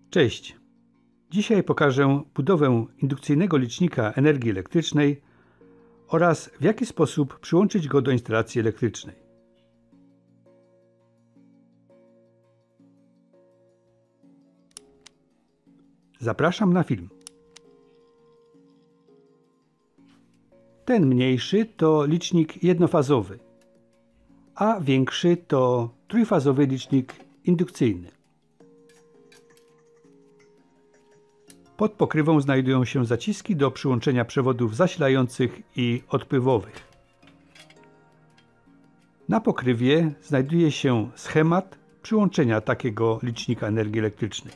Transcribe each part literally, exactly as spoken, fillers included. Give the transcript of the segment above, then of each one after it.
Cześć! Dzisiaj pokażę budowę indukcyjnego licznika energii elektrycznej oraz w jaki sposób przyłączyć go do instalacji elektrycznej. Zapraszam na film. Ten mniejszy to licznik jednofazowy, a większy to trójfazowy licznik indukcyjny. Pod pokrywą znajdują się zaciski do przyłączenia przewodów zasilających i odpływowych. Na pokrywie znajduje się schemat przyłączenia takiego licznika energii elektrycznej.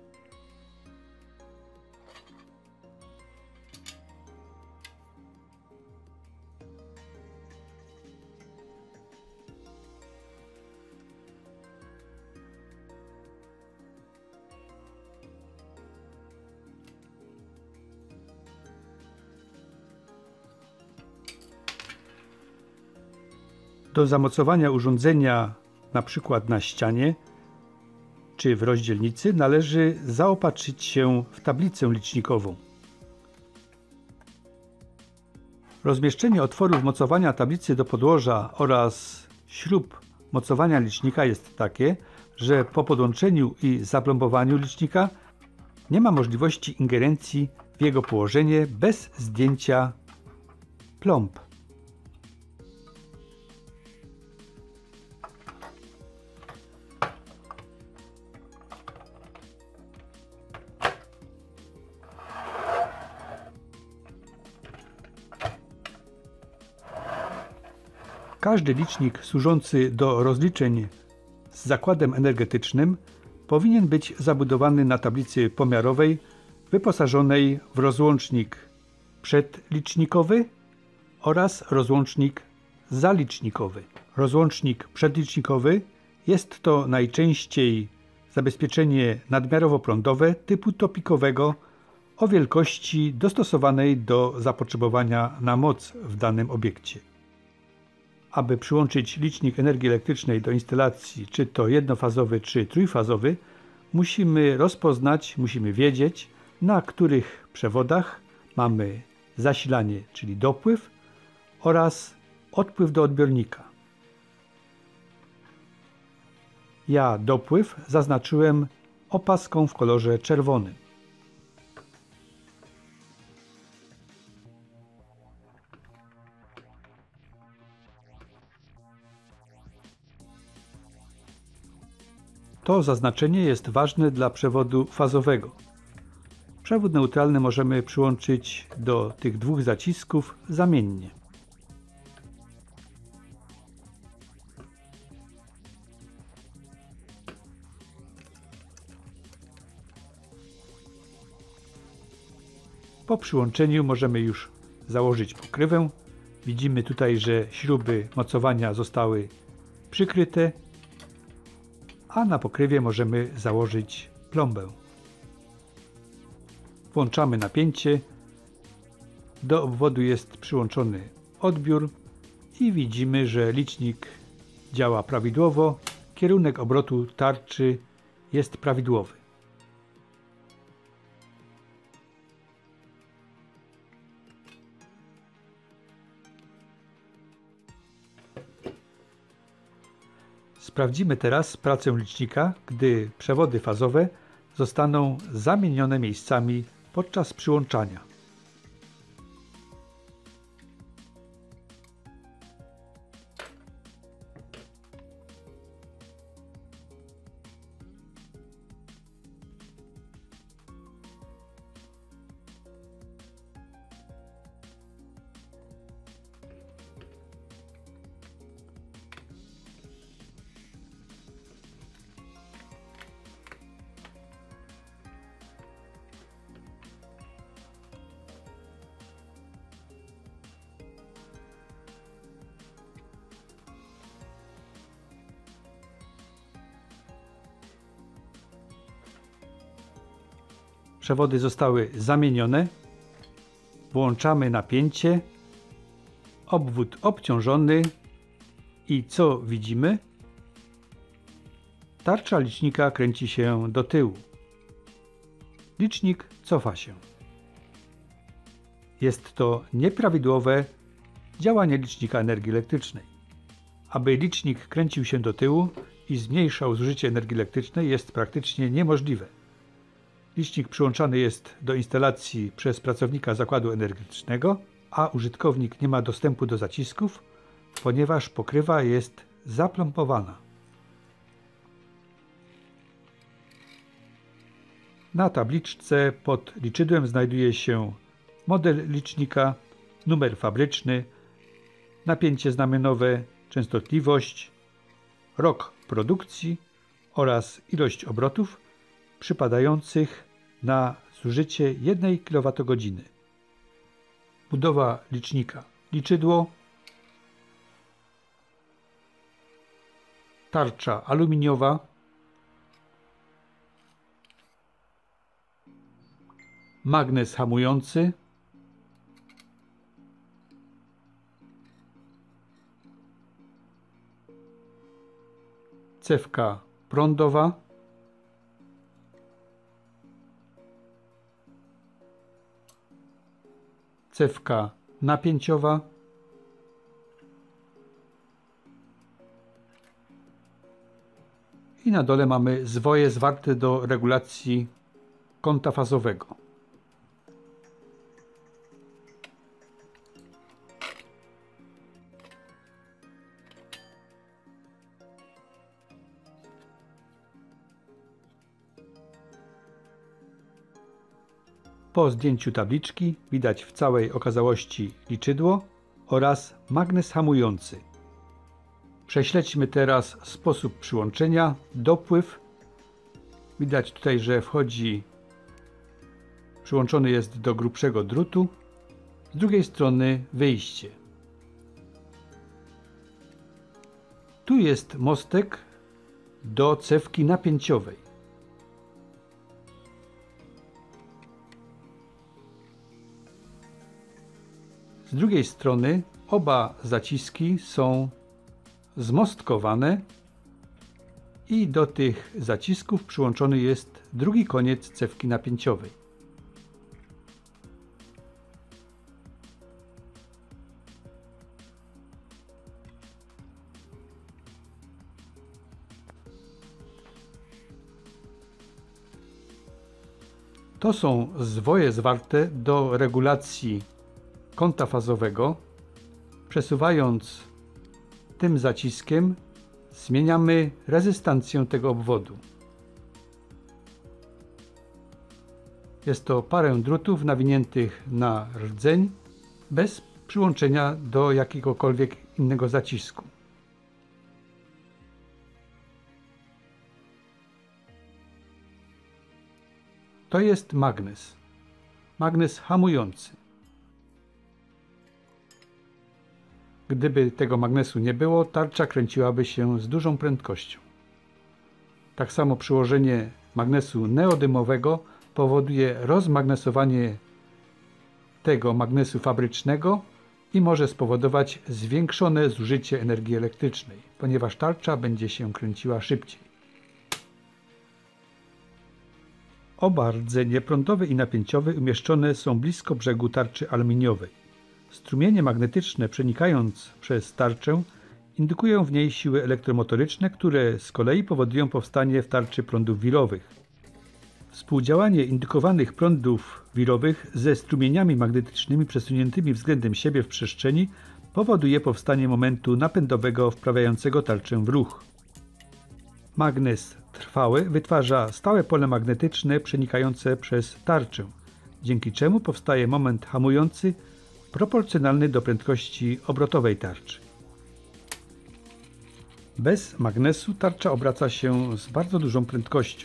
Do zamocowania urządzenia np. na ścianie czy w rozdzielnicy należy zaopatrzyć się w tablicę licznikową. Rozmieszczenie otworów mocowania tablicy do podłoża oraz śrub mocowania licznika jest takie, że po podłączeniu i zaplombowaniu licznika nie ma możliwości ingerencji w jego położenie bez zdjęcia plomb. Każdy licznik służący do rozliczeń z zakładem energetycznym powinien być zabudowany na tablicy pomiarowej wyposażonej w rozłącznik przedlicznikowy oraz rozłącznik zalicznikowy. Rozłącznik przedlicznikowy jest to najczęściej zabezpieczenie nadmiarowo-prądowe typu topikowego o wielkości dostosowanej do zapotrzebowania na moc w danym obiekcie. Aby przyłączyć licznik energii elektrycznej do instalacji, czy to jednofazowy, czy trójfazowy, musimy rozpoznać, musimy wiedzieć, na których przewodach mamy zasilanie, czyli dopływ, oraz odpływ do odbiornika. Ja dopływ zaznaczyłem opaską w kolorze czerwonym. To zaznaczenie jest ważne dla przewodu fazowego. Przewód neutralny możemy przyłączyć do tych dwóch zacisków zamiennie. Po przyłączeniu możemy już założyć pokrywę. Widzimy tutaj, że śruby mocowania zostały przykryte, a na pokrywie możemy założyć plombę. Włączamy napięcie. Do obwodu jest przyłączony odbiór i widzimy, że licznik działa prawidłowo. Kierunek obrotu tarczy jest prawidłowy. Sprawdzimy teraz pracę licznika, gdy przewody fazowe zostaną zamienione miejscami podczas przyłączania. Przewody zostały zamienione. Włączamy napięcie. Obwód obciążony. I co widzimy? Tarcza licznika kręci się do tyłu. licznik cofa się. Jest to nieprawidłowe działanie licznika energii elektrycznej. Aby licznik kręcił się do tyłu i zmniejszał zużycie energii elektrycznej, jest praktycznie niemożliwe. Licznik przyłączany jest do instalacji przez pracownika zakładu energetycznego, a użytkownik nie ma dostępu do zacisków, ponieważ pokrywa jest zaplombowana. Na tabliczce pod liczydłem znajduje się model licznika, numer fabryczny, napięcie znamionowe, częstotliwość, rok produkcji oraz ilość obrotów przypadających na zużycie jednej kilowatogodziny. Budowa licznika. Liczydło, tarcza aluminiowa, magnes hamujący, cewka prądowa, cewka napięciowa, i na dole mamy zwoje zwarte do regulacji kąta fazowego. Po zdjęciu tabliczki widać w całej okazałości liczydło oraz magnes hamujący. Prześledźmy teraz sposób przyłączenia, dopływ. Widać tutaj, że wchodzi, przyłączony jest do grubszego drutu, z drugiej strony wyjście. Tu jest mostek do cewki napięciowej. Z drugiej strony oba zaciski są zmostkowane i do tych zacisków przyłączony jest drugi koniec cewki napięciowej. To są zwoje zwarte do regulacji kąta fazowego. Przesuwając tym zaciskiem zmieniamy rezystancję tego obwodu. Jest to parę drutów nawiniętych na rdzeń bez przyłączenia do jakiegokolwiek innego zacisku. To jest magnes. Magnes hamujący. Gdyby tego magnesu nie było, tarcza kręciłaby się z dużą prędkością. Tak samo przyłożenie magnesu neodymowego powoduje rozmagnesowanie tego magnesu fabrycznego i może spowodować zwiększone zużycie energii elektrycznej, ponieważ tarcza będzie się kręciła szybciej. Oba rdzenie prądowy i napięciowy umieszczone są blisko brzegu tarczy aluminiowej. Strumienie magnetyczne, przenikając przez tarczę, indukują w niej siły elektromotoryczne, które z kolei powodują powstanie w tarczy prądów wirowych. Współdziałanie indukowanych prądów wirowych ze strumieniami magnetycznymi przesuniętymi względem siebie w przestrzeni powoduje powstanie momentu napędowego wprawiającego tarczę w ruch. Magnes trwały wytwarza stałe pole magnetyczne przenikające przez tarczę, dzięki czemu powstaje moment hamujący proporcjonalny do prędkości obrotowej tarczy. Bez magnesu tarcza obraca się z bardzo dużą prędkością.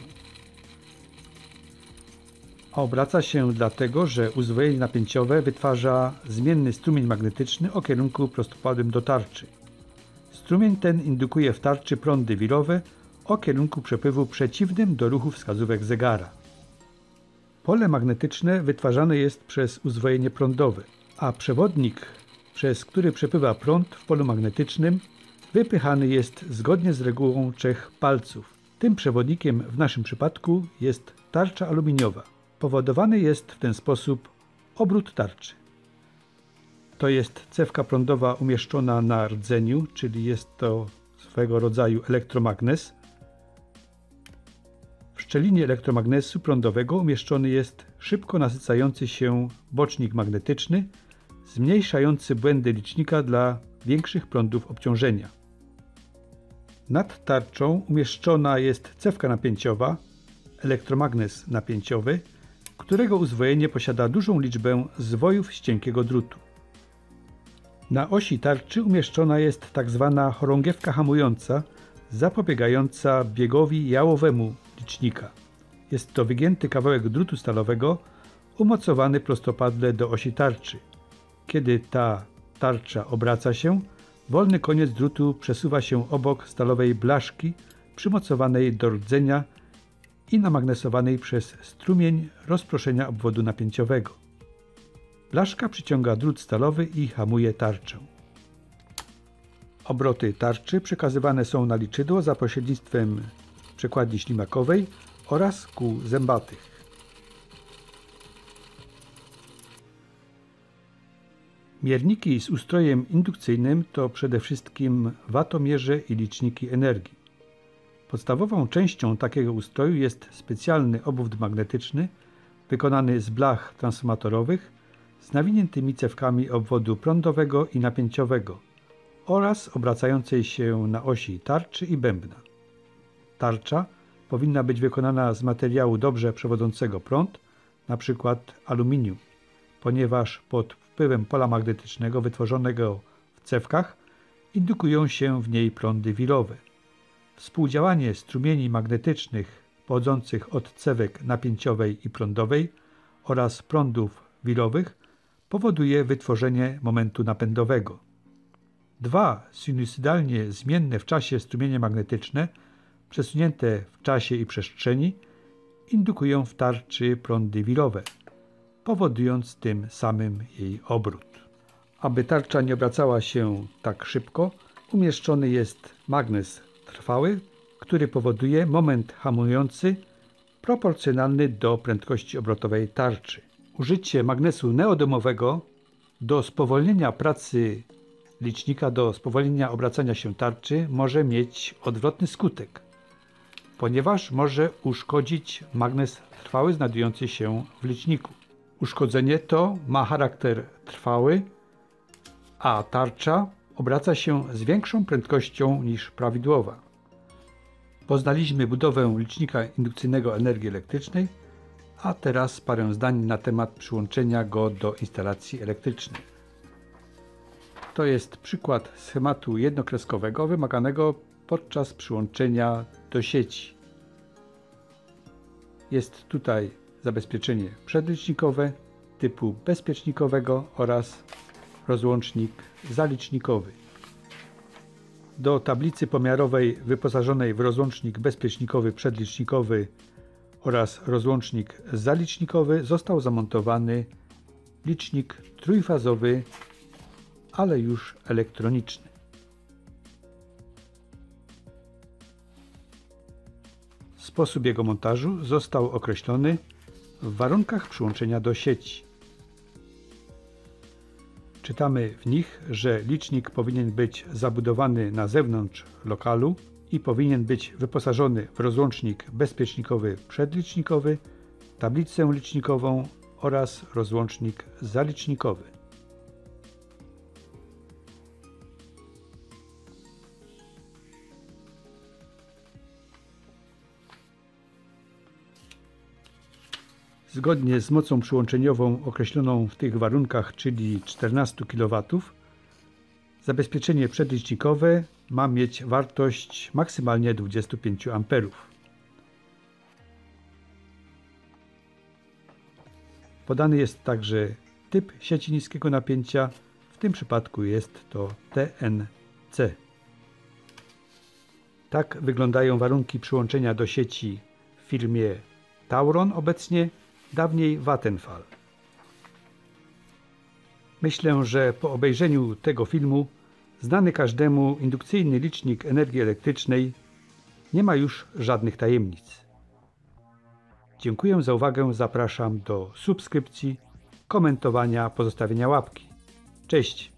A obraca się dlatego, że uzwojenie napięciowe wytwarza zmienny strumień magnetyczny o kierunku prostopadłym do tarczy. Strumień ten indukuje w tarczy prądy wirowe o kierunku przepływu przeciwnym do ruchu wskazówek zegara. Pole magnetyczne wytwarzane jest przez uzwojenie prądowe, a przewodnik, przez który przepływa prąd w polu magnetycznym, wypychany jest zgodnie z regułą trzech palców. Tym przewodnikiem w naszym przypadku jest tarcza aluminiowa. Powodowany jest w ten sposób obrót tarczy. To jest cewka prądowa umieszczona na rdzeniu, czyli jest to swego rodzaju elektromagnes. W szczelinie elektromagnesu prądowego umieszczony jest szybko nasycający się bocznik magnetyczny, zmniejszający błędy licznika dla większych prądów obciążenia. Nad tarczą umieszczona jest cewka napięciowa, elektromagnes napięciowy, którego uzwojenie posiada dużą liczbę zwojów z cienkiego drutu. Na osi tarczy umieszczona jest tak zwana chorągiewka hamująca, zapobiegająca biegowi jałowemu licznika. Jest to wygięty kawałek drutu stalowego umocowany prostopadle do osi tarczy. Kiedy ta tarcza obraca się, wolny koniec drutu przesuwa się obok stalowej blaszki przymocowanej do rdzenia i namagnesowanej przez strumień rozproszenia obwodu napięciowego. Blaszka przyciąga drut stalowy i hamuje tarczę. Obroty tarczy przekazywane są na liczydło za pośrednictwem przekładni ślimakowej oraz kół zębatych. Mierniki z ustrojem indukcyjnym to przede wszystkim watomierze i liczniki energii. Podstawową częścią takiego ustroju jest specjalny obwód magnetyczny wykonany z blach transformatorowych z nawiniętymi cewkami obwodu prądowego i napięciowego oraz obracającej się na osi tarczy i bębna. Tarcza powinna być wykonana z materiału dobrze przewodzącego prąd, np. aluminium, ponieważ pod wpływem pola magnetycznego wytworzonego w cewkach indukują się w niej prądy wirowe. Współdziałanie strumieni magnetycznych pochodzących od cewek napięciowej i prądowej oraz prądów wirowych powoduje wytworzenie momentu napędowego. Dwa sinusydalnie zmienne w czasie strumienie magnetyczne, przesunięte w czasie i przestrzeni, indukują w tarczy prądy wirowe, powodując tym samym jej obrót. Aby tarcza nie obracała się tak szybko, umieszczony jest magnes trwały, który powoduje moment hamujący proporcjonalny do prędkości obrotowej tarczy. Użycie magnesu neodymowego do spowolnienia pracy licznika, do spowolnienia obracania się tarczy może mieć odwrotny skutek, ponieważ może uszkodzić magnes trwały znajdujący się w liczniku. Uszkodzenie to ma charakter trwały, a tarcza obraca się z większą prędkością niż prawidłowa. Poznaliśmy budowę licznika indukcyjnego energii elektrycznej, a teraz parę zdań na temat przyłączenia go do instalacji elektrycznej. To jest przykład schematu jednokreskowego wymaganego podczas przyłączenia do sieci. Jest tutaj zabezpieczenie przedlicznikowe typu bezpiecznikowego oraz rozłącznik zalicznikowy. Do tablicy pomiarowej wyposażonej w rozłącznik bezpiecznikowy przedlicznikowy oraz rozłącznik zalicznikowy został zamontowany licznik trójfazowy, ale już elektroniczny. Sposób jego montażu został określony w warunkach przyłączenia do sieci. Czytamy w nich, że licznik powinien być zabudowany na zewnątrz lokalu i powinien być wyposażony w rozłącznik bezpiecznikowy przedlicznikowy, tablicę licznikową oraz rozłącznik zalicznikowy. Zgodnie z mocą przyłączeniową określoną w tych warunkach, czyli czternaście kilowatów, zabezpieczenie przedlicznikowe ma mieć wartość maksymalnie dwadzieścia pięć amperów. Podany jest także typ sieci niskiego napięcia, w tym przypadku jest to T N C. Tak wyglądają warunki przyłączenia do sieci w firmie Tauron obecnie, dawniej Vattenfall. Myślę, że po obejrzeniu tego filmu znany każdemu indukcyjny licznik energii elektrycznej nie ma już żadnych tajemnic. Dziękuję za uwagę, zapraszam do subskrypcji, komentowania, pozostawienia łapki. Cześć!